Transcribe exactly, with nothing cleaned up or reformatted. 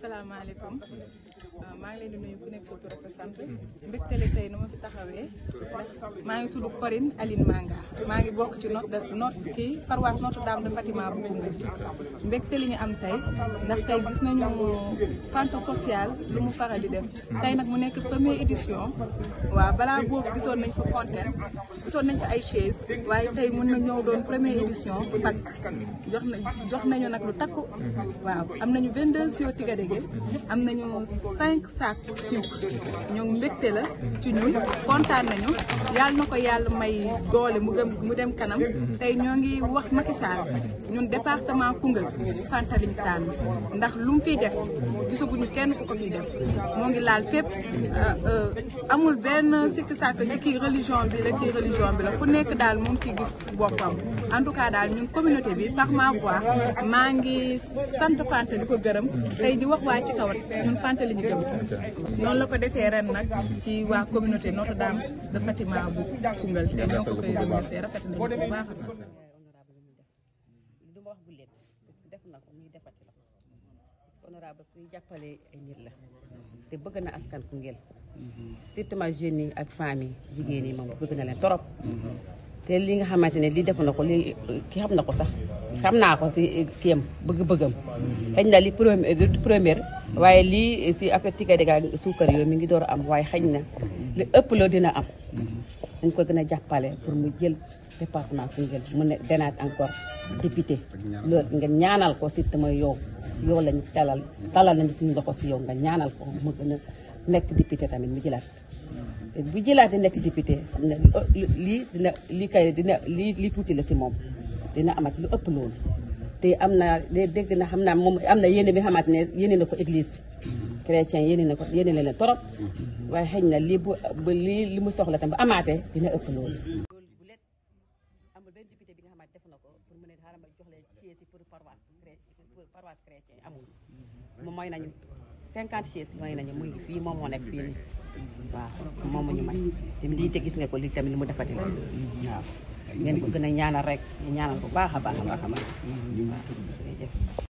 salaamaaleykum maa ngi leen di nuyu ku nekk sa tur ak sant mbégte la tey nu ma fi taxawee ndax maa ngi tudd Corinne Aline Manga maa ngi bokk ci not not kii paroisse Notre-Dame de Fatima bu Koungheul mbégte li ñu am tey ndax tey gis nañu fente sociale lu mu faral di def tey nag mu nekk première édition waaw balaa boobu gisoon nañ fa fontaine gisoon nañ fa ay chaise waaye tey mën na ñëw doon première édition pak jox na jox nañu nag lu takku waaw am nañu vingt-deux siyo tigadege am nañu cinq sacs sucre ñoom mbégte la ci ñun kontaan nañu yàlla na ko yàlla may doole mu gëm mu dem kanam tey ñoo ngi wax Macky Sall ñun département Koungheul Fanta liñ tànn ndax lu mu fiy def gisaguñu kenn ku ko fiy def moo ngi laal fépp amul benn sikki sàkk ci kii religion bi la kii religion bi la ku nekk daal mu ngi ciy gis boppam en tout cas daal ñun communauté bi par ma voix maa ngi sant Fanta di ko gërëm tey di wax waa ci kaw ñun Fanta li ñu gëm noonu la ko defee ren nag ci waa communauté Notre-Dame de Fatima bu Koungheul te ñoo ko koy remercier rafet nañu bu baax a baax. du ma wax bu leet parce que def na ko muy defati la parce que honorable kuy jàppale ay nit la te bëgg na askan Koungheul surtout ma jeunes yi ak femmes yi jigéen yi moom bëgg na leen torop te li nga xamante ne li def na ko li ki xam na ko sax xam naa ko si kiyam bëgg-bëggam xëy na li première waaye lii si après tigadega suukar yooyu mi ngi door a am waaye xëy na li ëpp loo dina am dañ ko gën a jàppale pour mu jël département Koungheul mu ne denaat encore député loolu nga ñaanal ko si mooy yow yow lañ talal talal nañ suñu loxo si yow nga ñaanal ko mu gën a nekk député tamit mu jëlaat bu jëlaatee nekk député xam ne lii dina lii kay dina lii lii tuuti la si moom dina amat lu ëpp loolu te am na dégg na xam naa moom am na yéene bi xamante ne yéene na ko église chrétien yéene na ko yéene na leen torop waaye xëy na lii bu lii li mu soxla tam bu amaatee dina ëpp loolu. loolu bu let amul benn député bi nga xamante def na ko pour mu ne xaaral ma jox leen chaise pour paroisse pour paroisse chrétien amul moom mooy nañu cinquante chaise mooy nañu muy fii moom moo nekk fii nii waaw moom mu ñu may te lii te gis nga ko lii tamit li mu defati la waaw ngeen ko gën a ñaanal rek ñaanal bu baax a baax a baax a baax waaw.